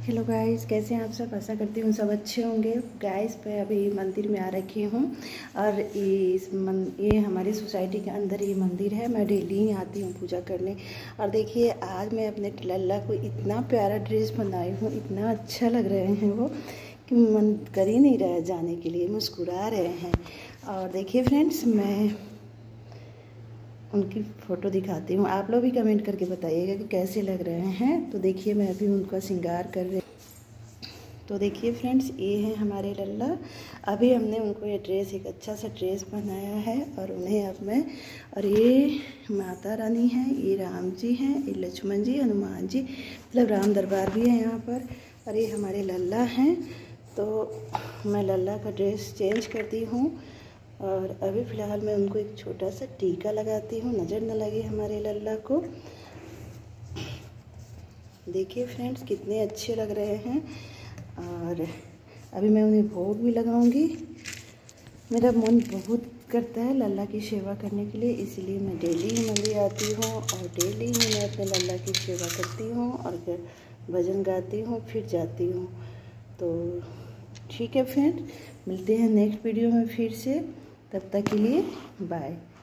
Hello guys, कैसे हैं आप सब। आशा करती हूँ सब अच्छे होंगे। गाइस मैं अभी मंदिर में आ रखी हूँ और ये हमारी सोसाइटी के अंदर ये मंदिर है। मैं डेली ही आती हूँ पूजा करने। और देखिए आज मैं अपने लल्ला को इतना प्यारा ड्रेस बनाई हूँ, इतना अच्छा लग रहे हैं वो कि मन कर ही नहीं रहा है जाने के लिए, मुस्कुरा रहे हैं। और देखिए फ्रेंड्स, मैं उनकी फ़ोटो दिखाती हूँ, आप लोग भी कमेंट करके बताइएगा कि कैसे लग रहे हैं। तो देखिए मैं अभी उनका श्रृंगार कर रही। तो देखिए फ्रेंड्स, ये है हमारे लल्ला। अभी हमने उनको ये ड्रेस, एक अच्छा सा ड्रेस बनाया है और उन्हें अब मैं, और ये माता रानी है, ये राम जी हैं, ये लक्ष्मण जी, हनुमान जी, मतलब राम दरबार भी है यहाँ पर। और ये हमारे लल्ला हैं। तो मैं लल्ला का ड्रेस चेंज करती हूँ और अभी फ़िलहाल मैं उनको एक छोटा सा टीका लगाती हूँ, नज़र न लगे हमारे लल्ला को। देखिए फ्रेंड्स कितने अच्छे लग रहे हैं। और अभी मैं उन्हें भोग भी लगाऊंगी। मेरा मन बहुत करता है लल्ला की सेवा करने के लिए, इसलिए मैं डेली ही मंदिर आती हूँ और डेली ही मैं अपने लल्ला की सेवा करती हूँ और फिर भजन गाती हूँ, फिर जाती हूँ। तो ठीक है फ्रेंड, मिलते हैं नेक्स्ट वीडियो में फिर से। तब तक के लिए बाय।